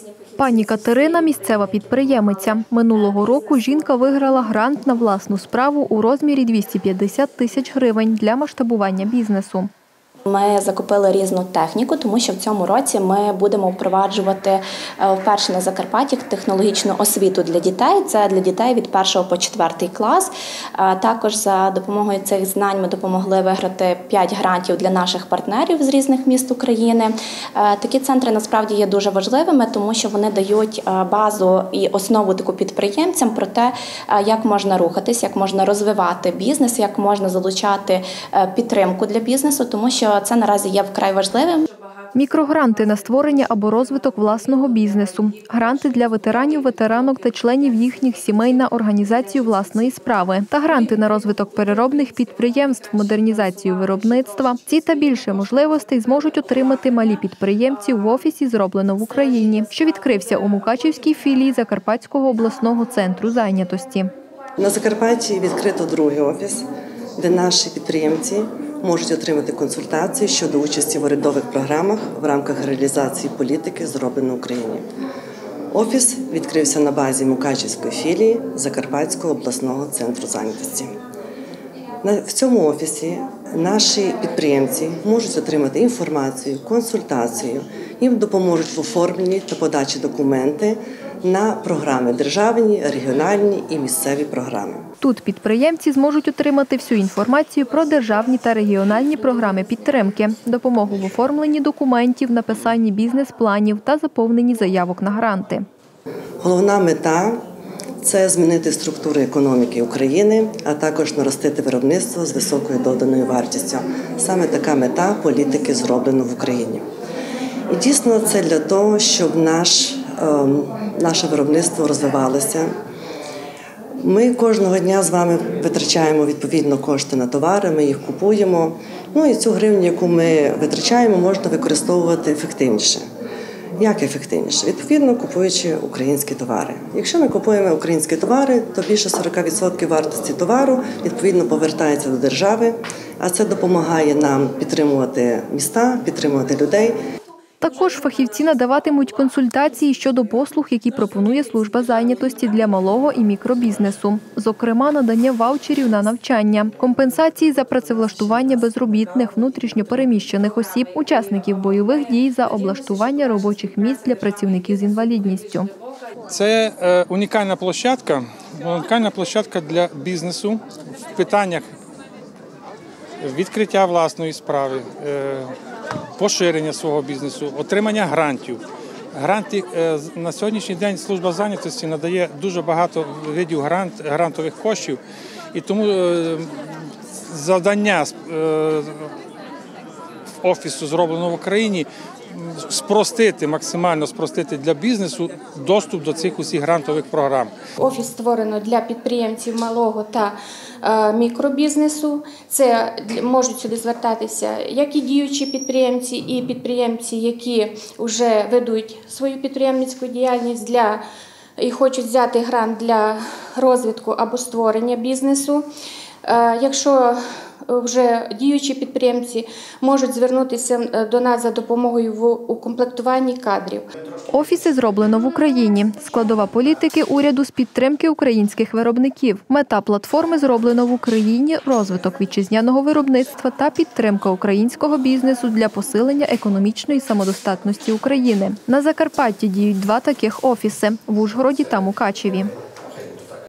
Пані Катерина – місцева підприємиця. Минулого року жінка виграла грант на власну справу у розмірі 250 тисяч гривень для масштабування бізнесу. Ми закупили різну техніку, тому що в цьому році ми будемо впроваджувати вперше на Закарпатті технологічну освіту для дітей. Це для дітей від 1 по 4 клас. Також за допомогою цих знань ми допомогли виграти 5 грантів для наших партнерів з різних міст України. Такі центри насправді є дуже важливими, тому що вони дають базу і основу таку підприємцям про те, як можна рухатись, як можна розвивати бізнес, як можна залучати підтримку для бізнесу, тому що це наразі є вкрай важливим. Мікрогранти на створення або розвиток власного бізнесу, гранти для ветеранів, ветеранок та членів їхніх сімей на організацію власної справи та гранти на розвиток переробних підприємств, модернізацію виробництва. Ці та більше можливостей зможуть отримати малі підприємці в офісі «Зроблено в Україні», що відкрився у Мукачівській філії Закарпатського обласного центру зайнятості. На Закарпатті відкрито другий офіс, де наші підприємці можуть отримати консультації щодо участі в урядових програмах в рамках реалізації політики «Зроблено в Україні». Офіс відкрився на базі Мукачівської філії Закарпатського обласного центру зайнятості. В цьому офісі наші підприємці можуть отримати інформацію, консультацію, їм допоможуть в оформленні та подачі документи на програми державні, регіональні і місцеві програми. Тут підприємці зможуть отримати всю інформацію про державні та регіональні програми підтримки, допомогу в оформленні документів, написанні бізнес-планів та заповненні заявок на гранти. Головна мета – це змінити структуру економіки України, а також наростити виробництво з високою доданою вартістю. Саме така мета політики «Зроблено в Україні». І дійсно це для того, щоб наше виробництво розвивалося. Ми кожного дня з вами витрачаємо відповідно кошти на товари, ми їх купуємо. І цю гривню, яку ми витрачаємо, можна використовувати ефективніше. Як ефективніше? Відповідно, купуючи українські товари. Якщо ми купуємо українські товари, то більше 40% вартості товару відповідно повертається до держави, а це допомагає нам підтримувати міста, підтримувати людей. Також фахівці надаватимуть консультації щодо послуг, які пропонує служба зайнятості для малого і мікробізнесу. Зокрема, надання ваучерів на навчання, компенсації за працевлаштування безробітних, внутрішньо переміщених осіб, учасників бойових дій за облаштування робочих місць для працівників з інвалідністю. Це унікальна площадка для бізнесу в питаннях відкриття власної справи, поширення свого бізнесу, отримання грантів. Гранти на сьогоднішній день служба зайнятості надає дуже багато видів грантових коштів, і тому завдання офісу «Зроблено в Україні» максимально спростити для бізнесу доступ до цих усіх грантових програм. Офіс створено для підприємців малого та мікробізнесу. Це можуть сюди звертатися як і діючі підприємці, і підприємці, які вже ведуть свою підприємницьку діяльність і хочуть взяти грант для розвитку або створення бізнесу. Якщо вже діючі підприємці можуть звернутися до нас за допомогою в укомплектуванні кадрів. Офіси «Зроблено в Україні» – складова політики уряду з підтримки українських виробників. Мета платформи «Зроблено в Україні» – розвиток вітчизняного виробництва та підтримка українського бізнесу для посилення економічної самодостатності України. На Закарпатті діють 2 таких офіси – в Ужгороді та Мукачеві.